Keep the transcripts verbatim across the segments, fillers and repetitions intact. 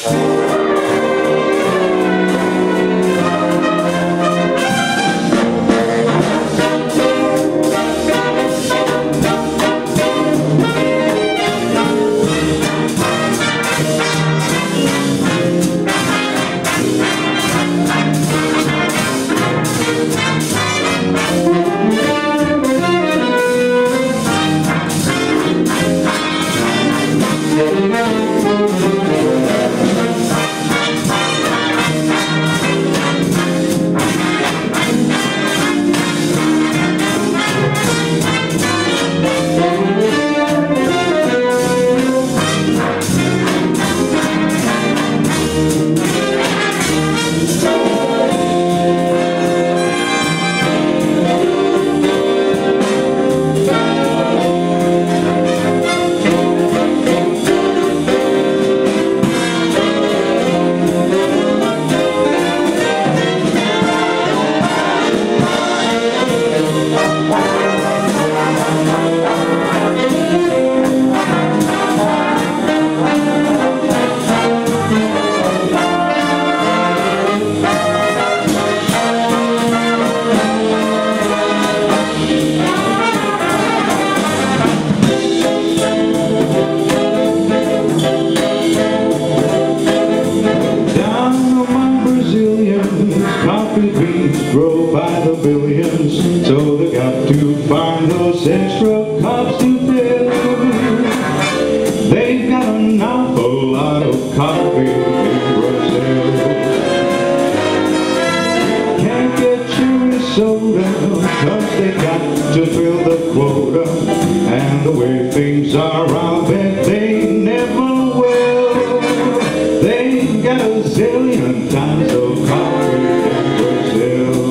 Grow by the billions, so they got to find those extra cups to fill. They've got an awful lot of coffee in Brazil. Can't get cherry soda, cause they got to fill the quota. And the way things are, I'll bet they never will. They've got a zillion tons of coffee in Brazil.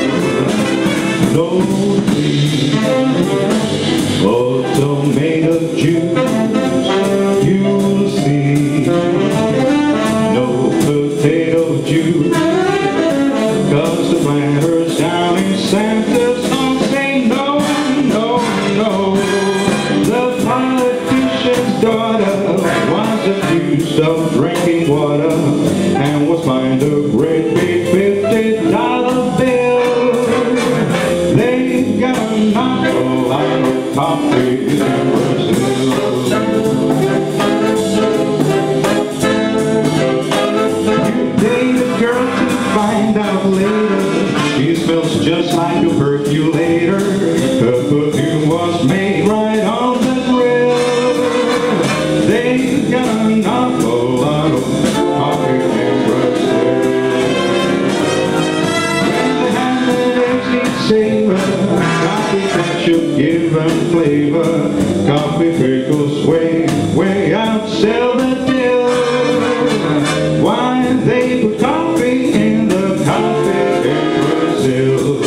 No tea or tomato juice, you'll see. No potato juice, cause the planters down in Santa's don't say no, no, no. The politician's daughter was accused of drinking water and was fined a great big fifty dollar bill. They've got an awful lot of coffee in Brazil. You date a girl to find out later she smells just like a percolator. Her perfume was made right on the grill. They've got an awful lot of coffee in Brazil. When they have that eggsy savor, coffee that should give them flavor, coffee pickles way, way outsell the deal. Why they put coffee in the coffee in Brazil?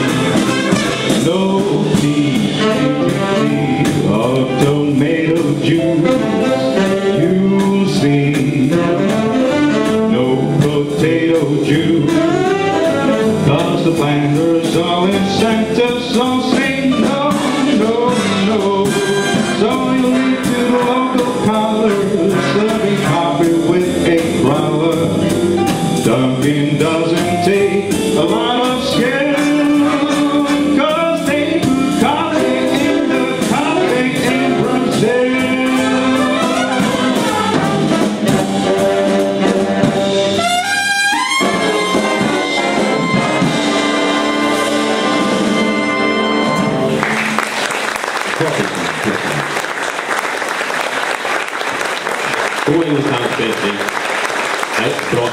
No tea, tea or tomato juice, you'll see. No potato juice, cause the planters all in Santa's don't say no, no, no. So you'll need to the local collars serving coffee with a growler. Dunkin' doesn't take a lot of skill, cause they put coffee in the coffee in Brazil. God ingenstans, Peter. Nej, bra.